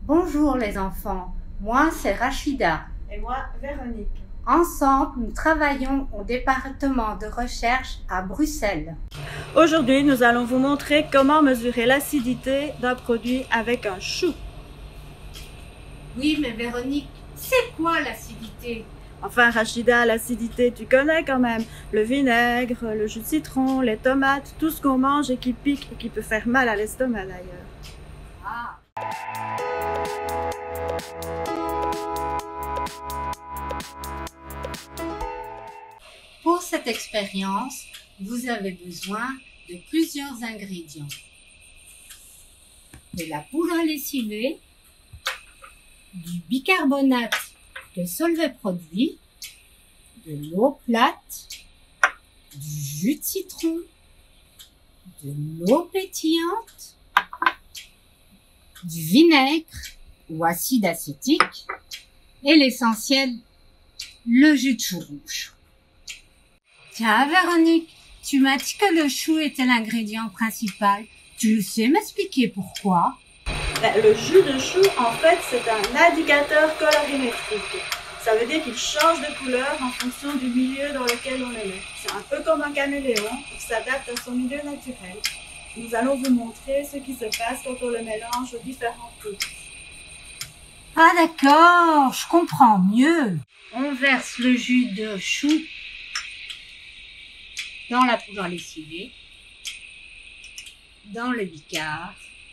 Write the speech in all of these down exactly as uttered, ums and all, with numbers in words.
Bonjour les enfants, moi c'est Rachida. Et moi, Véronique. Ensemble, nous travaillons au département de recherche à Bruxelles. Aujourd'hui, nous allons vous montrer comment mesurer l'acidité d'un produit avec un chou. Oui, mais Véronique, c'est quoi l'acidité? Enfin, Rachida, l'acidité, tu connais quand même. Le vinaigre, le jus de citron, les tomates, tout ce qu'on mange et qui pique et qui peut faire mal à l'estomac d'ailleurs. Ah. Pour cette expérience, vous avez besoin de plusieurs ingrédients. De la poudre à lessiver, du bicarbonate que Solvay produit, de l'eau plate, du jus de citron, de l'eau pétillante, du vinaigre ou acide acétique et l'essentiel, le jus de chou rouge. Tiens, Véronique, tu m'as dit que le chou était l'ingrédient principal. Tu sais m'expliquer pourquoi? Ben, le jus de chou, en fait, c'est un indicateur colorimétrique. Ça veut dire qu'il change de couleur en fonction du milieu dans lequel on le met. C'est un peu comme un caméléon, il s'adapte à son milieu naturel. Nous allons vous montrer ce qui se passe quand on le mélange aux différents fruits. Ah d'accord, je comprends mieux. On verse le jus de chou dans la poudre à lessiver, dans le bicard,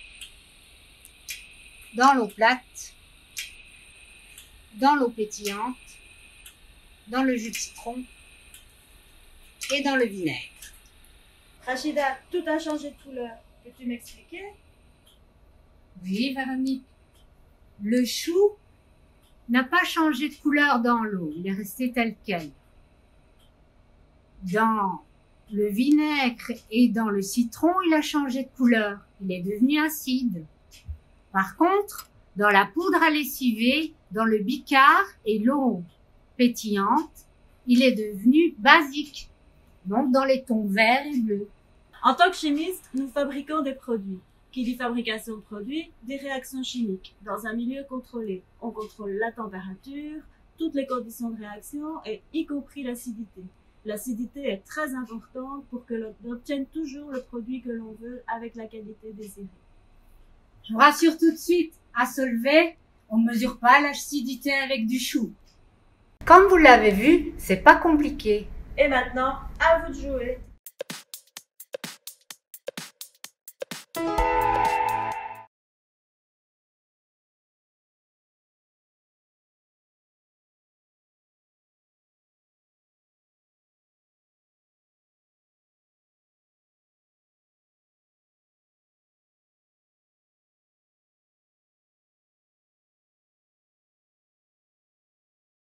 dans l'eau plate, dans l'eau pétillante, dans le jus de citron et dans le vinaigre. Rachida, tout a changé de couleur. Peux-tu m'expliquer? Oui, Véronique. Le chou n'a pas changé de couleur dans l'eau, il est resté tel quel. Dans le vinaigre et dans le citron, il a changé de couleur, il est devenu acide. Par contre, dans la poudre à lessiver, dans le bicard et l'eau pétillante, il est devenu basique, donc dans les tons verts et bleus. En tant que chimiste, nous fabriquons des produits. Qui dit fabrication de produits, des réactions chimiques, dans un milieu contrôlé. On contrôle la température, toutes les conditions de réaction, et y compris l'acidité. L'acidité est très importante pour que l'on obtienne toujours le produit que l'on veut avec la qualité désirée. Je vous rassure tout de suite, à Solvay, on ne mesure pas l'acidité avec du chou. Comme vous l'avez vu, c'est pas compliqué. Et maintenant, à vous de jouer.